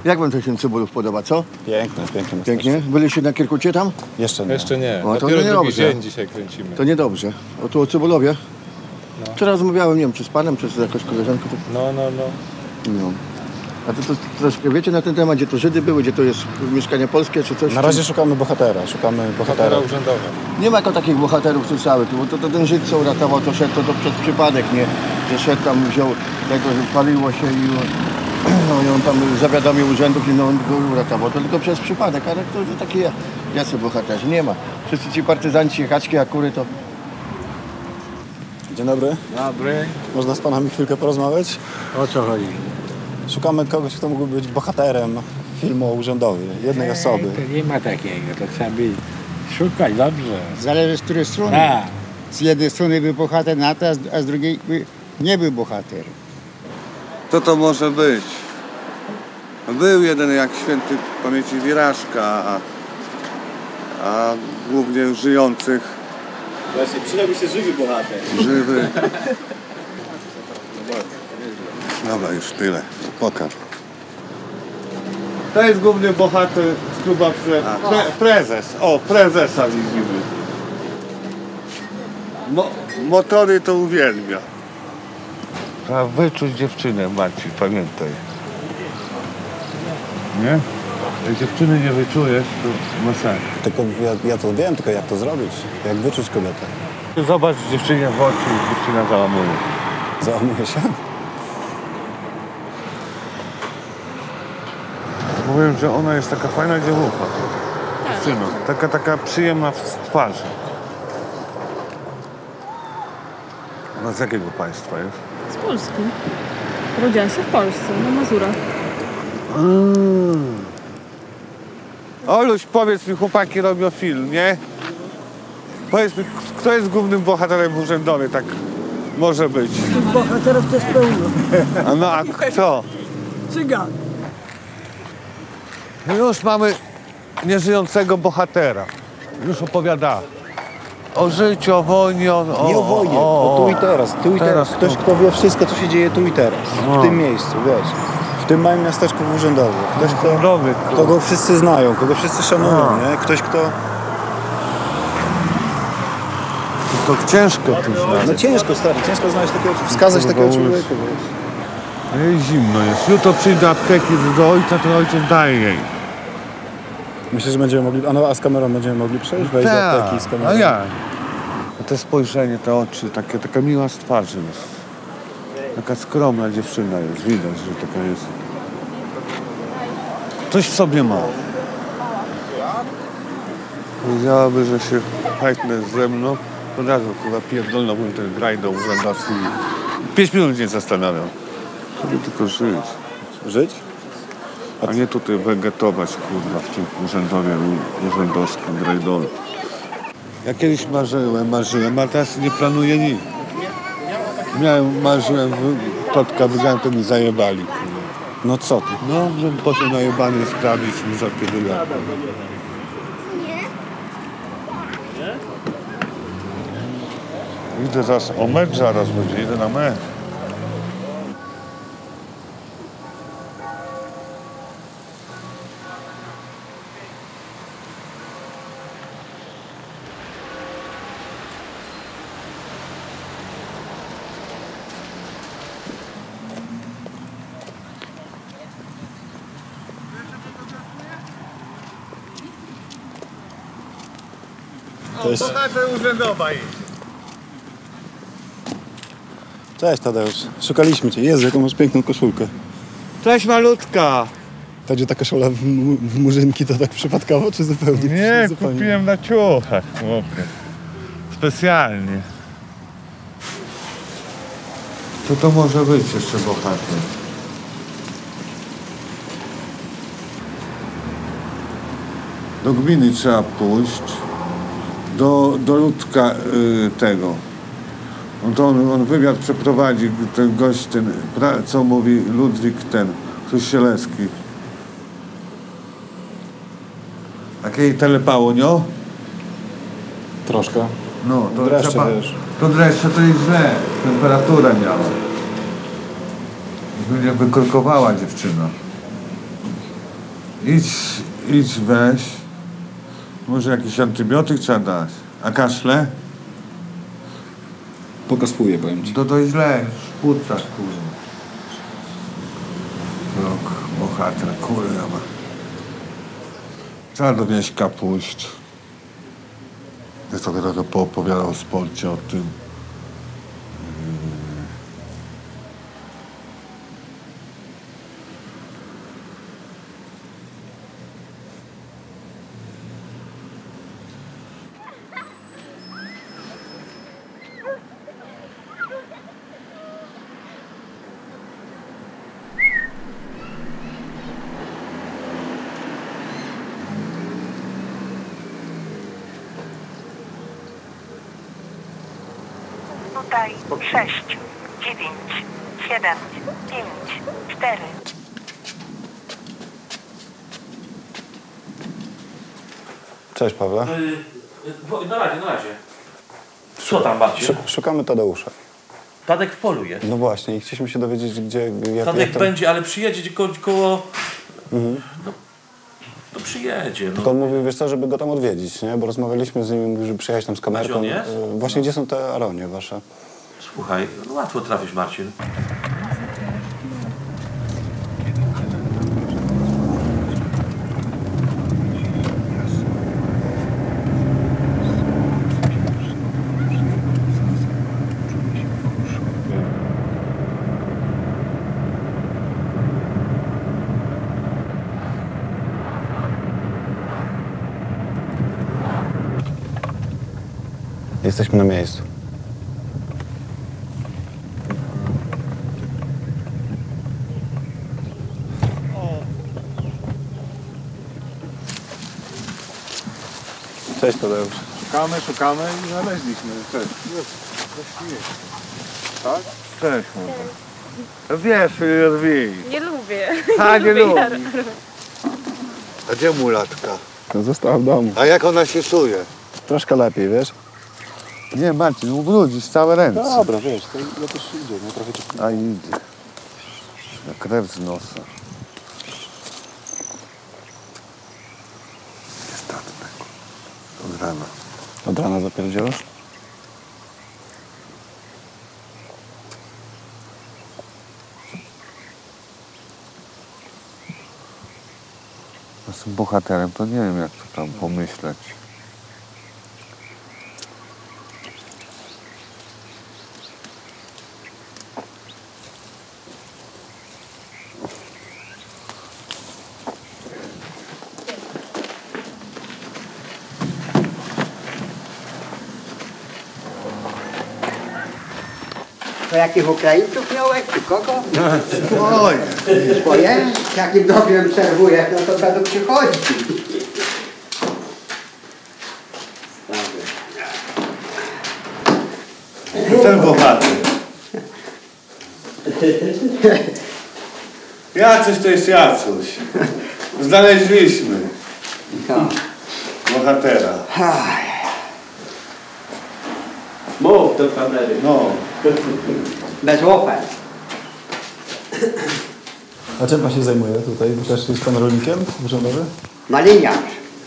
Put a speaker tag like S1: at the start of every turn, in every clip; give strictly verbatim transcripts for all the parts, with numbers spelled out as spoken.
S1: Jak wam to się Cybulów podoba, co?
S2: Piękne, piękne.
S1: Pięknie? Byliście na Kierkucie tam?
S2: Jeszcze nie.
S3: Jeszcze nie.
S1: O, to
S3: Dopiero
S1: nie
S3: drugi
S1: dobrze.
S3: dzień dzisiaj kręcimy.
S1: To niedobrze. O tu o Cybulowie? No. Wczoraj rozmawiałem, nie wiem, czy z panem, czy z jakąś koleżanką. To...
S3: No, no, no.
S1: no. A to, to troszkę wiecie na ten temat, gdzie to Żydy były, gdzie to jest mieszkanie polskie, czy coś?
S2: Na razie szukamy bohatera, szukamy bohatera.
S3: Bohatera urzędowa.
S1: Nie ma jako takich bohaterów tu całych, bo to, to ten Żyd, co uratował, to szedł to, to przez przypadek, nie? Że szedł tam, wziął tego, że paliło się i no, i on tam zawiadomił urzędów i no, on go uratował. To tylko przez przypadek, ale to, to takie jacy bohaterzy, nie ma. Wszyscy ci partyzanci, haczki, akury to...
S2: Dzień dobry.
S4: Dobry.
S2: Można z panami chwilkę porozmawiać?
S4: O co chodzi?
S2: Szukamy kogoś, kto mógłby być bohaterem filmu urzędowym, jednej osoby.
S4: To nie ma takiego, to trzeba by szukać dobrze.
S5: Zależy z której strony.
S4: Tak.
S5: Z jednej strony był bohater NATO, a z- a z drugiej by nie był bohater.
S6: Kto to może być? Był jeden jak święty pamięci Wirażka, a, a głównie żyjących.
S2: Właśnie, przydałby się żywy bohater.
S6: Żywy. Dobra, już tyle. Pokaż. To jest główny bohater z kluba pre, pre, prezes. O, prezesa widzimy. Mo, motory to uwielbia.
S7: Trzeba wyczuć dziewczynę, Marcin, pamiętaj. Nie? Jak dziewczyny nie wyczujesz, to masakra.
S2: Tylko ja, ja to wiem, tylko jak to zrobić? Jak wyczuć kobietę?
S7: Zobacz dziewczynie w oczy i dziewczyna załamuje.
S2: Załamuje się?
S7: Mówię, że ona jest taka fajna dziewucha. Dziewczyna. Taka, taka przyjemna w twarzy. Ona z jakiego państwa jest?
S8: Z Polski. Urodziłam się w Polsce, na Mazurach.
S7: Mm. Oluś, powiedz mi, chłopaki robią film, nie? Powiedz mi, kto jest głównym bohaterem urzędowym, tak może być?
S9: Bohaterów to jest pełno.
S7: A no, a kto?
S9: Cygan.
S7: Już mamy nieżyjącego bohatera. Już opowiada o życiu, o wojnie, o...
S2: Nie o wojnie, o, o tu i teraz. Tu i teraz.
S7: teraz
S2: Ktoś,
S7: tu.
S2: kto wie wszystko, co się dzieje tu i teraz.
S7: No.
S2: W tym miejscu, wiesz. W tym małym miasteczku urzędowym. Ktoś, kto,
S7: Urzędowy,
S2: kogo wszyscy znają, kogo wszyscy szanują, nie? Ktoś, kto...
S7: To ciężko tu znaleźć.
S2: No ciężko, stary, ciężko znaleźć takiego, wskazać
S7: Kurwa,
S2: takiego
S7: już.
S2: człowieka, wiesz.
S7: Jej zimno jest. Jutro przyjdę do apteki do ojca, to ojciec daje jej.
S2: Myślę, że będziemy mogli... A, no, a z kamerą będziemy mogli przejść, wejść do apteki z kamerą.
S7: A ja. A te spojrzenie, te oczy, takie, taka miła z twarzy jest. Taka skromna dziewczyna jest, widać, że taka jest. Coś w sobie ma. Powiedziałaby, że się hajtnę ze mną, od razu chyba pierdolnąłbym ten grajdą urzędowski. Pięć minut nie zastanawiam. Żeby tylko żyć.
S2: Żyć?
S7: A nie tutaj wegetować, kurwa, w tym urzędowie urzędowskim grajdolu. Ja kiedyś marzyłem, marzyłem, a teraz nie planuję nic. Miałem, marzyłem, totka widziałem, to mi zajebali. Kurwa.
S2: No co ty?
S7: No, żebym poszedł najebany sprawdzić mi za kiedy lat. Idę zaraz, o mecz zaraz będzie, idę na mecz.
S2: To jest...
S1: Bohater urzędowa jest.
S2: Cześć Tadeusz, szukaliśmy cię. Jezu, jaką masz piękną koszulkę.
S7: Cześć malutka!
S2: To będzie ta koszula w, mu- w murzynki, to tak przypadkowo, czy zupełnie?
S7: Nie,
S2: zupełnie...
S7: kupiłem na ciuchach, chłopie. Specjalnie. To to może być jeszcze bohater. Do gminy trzeba pójść. Do, do Ludka y, tego. On, to on, on wywiad przeprowadzi, ten gość, ten, pra, co mówi Ludwik ten, Kościelewski. Takie jej telepało, nie?
S2: Troszkę.
S7: No, to
S2: Dreszcze,
S7: trzeba,
S2: wiesz.
S7: to dreszcze to jest źle. Temperaturę miała. Będzie wykorkowała dziewczyna. Idź, idź weź. Może jakiś antybiotyk trzeba dać. A kaszle?
S2: Pokaspuję, powiem ci.
S7: To to źle. Szpucasz, kurwa. Rok, bohater, kurwa. Trzeba dowieść kapuść. Ja sobie trochę poopowiadał o sporcie, o tym.
S3: Tutaj sześć, dziewięć, siedem, pięć, cztery.
S2: Cześć, Pawle.
S10: Yy, na razie, na razie. Co tam, babciu?
S2: Sz- szukamy Tadeusza.
S10: Tadek w polu jest.
S2: No właśnie, i chcieliśmy się dowiedzieć, gdzie... Jak,
S10: Tadek
S2: jak tam...
S10: będzie, ale przyjedzie ko koło...
S2: Mhm.
S10: No, to przyjedzie, no.
S2: To on mówił, wiesz co, żeby go tam odwiedzić, nie? Bo rozmawialiśmy z nim, mówił, żeby przyjechać tam z kamerką.
S10: A gdzie on jest?
S2: Y, Właśnie, gdzie są te aronie wasze?
S10: Słuchaj, no łatwo trafisz, Marcin.
S2: Jesteśmy na miejscu. Cześć, Tadeusz.
S6: Szukamy, szukamy i znaleźliśmy. Cześć. Tak?
S7: Cześć, no wiesz, rwij.
S8: Nie lubię.
S7: A, nie lubi.
S8: Ja-
S7: A gdzie mulatka?
S2: To została w domu.
S7: A jak ona się czuje?
S2: Troszkę lepiej, wiesz?
S7: Nie, Marcin, ubrudzisz całe ręce.
S2: Dobra, wiesz, to ja też idzie, nie? Trochę cię...
S7: A idzie. Na krew z nosa. Niestatne. Od rana.
S2: Od rana zapierdzielasz?
S7: Z bohaterem to nie wiem, jak to tam pomyśleć.
S11: To jakich Ukraińców miałeś, czy kogo?
S7: Oj!
S11: Swoje? Jakim dobrym obserwujesz, no to będą przychodzić.
S7: Ten bohater. Jacuś to jest Jacuś. Znaleźliśmy
S11: No.
S7: bohatera.
S11: Mów do kamery.
S7: No.
S11: Bez łopet.
S2: A czym pan się zajmuje tutaj? Też jest pan rolnikiem urzędowym?
S11: Maliniarz.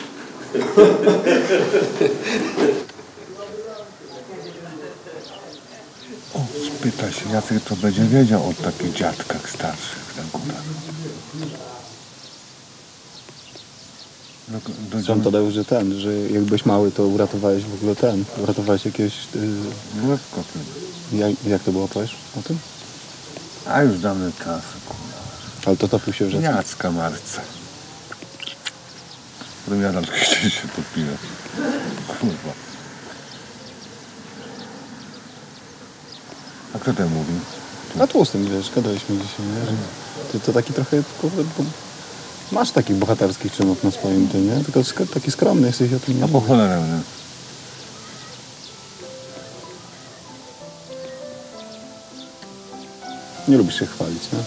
S7: O, spyta się, Jacek to będzie wiedział o takich dziadkach starszych na górach. Do, do,
S2: Słyszałem, Tadeusz, że ten, że jak byłeś mały, to uratowałeś w ogóle ten, uratowałeś jakiegoś... Yy,
S7: Łebko tym.
S2: jak, jak to było, powiesz o tym?
S7: A już dawne czasy, kurwa.
S2: Ale to topił się w rzece.
S7: Jacka Marca. Powiadam, chcieli się podpinać. Kurwa. A kto ten mówi?
S2: Na tłustym, wiesz, gadaliśmy dzisiaj, nie? Że ty to taki trochę, kurde, bo masz takich bohaterskich czynów na swoim tym, nie? Tylko sk taki skromny jesteś o tym.
S7: A po cholerę.
S2: Nie lubisz się chwalić, nie?